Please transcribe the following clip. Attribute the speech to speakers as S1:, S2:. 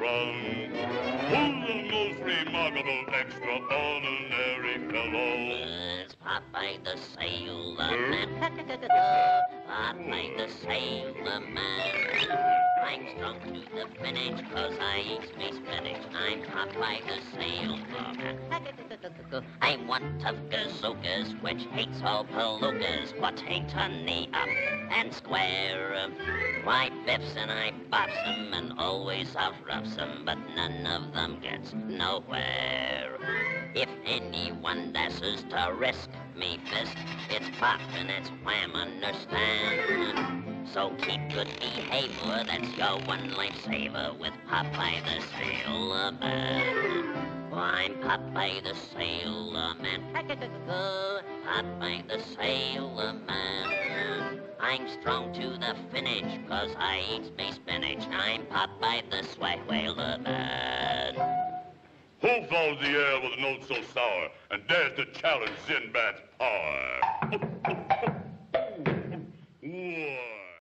S1: run. Who's the most remarkable, extraordinary fellow?
S2: It's Popeye the Sailor Man. Popeye the Sailor Man. I'm strong to the finish, 'cause I eat me spinach. I'm Popeye the Sailor Man. I'm one tough gazookas, which hates all palookas, but hates honey up and square. My biffs and I bops 'em and always out-roughs 'em, but none of them gets nowhere. If anyone dashes to risk me fist, it's pop and it's wham, understand? So keep good behavior, that's your one lifesaver with Popeye the Sailor Man. Oh, I'm Popeye the Sailor Man. Popeye the Sailor Man. I'm strong to the finish, 'cause I eat me spinach. I'm Popeye the Sailor Man.
S1: Who filled the air with a note so sour and dared to challenge Sinbad's power?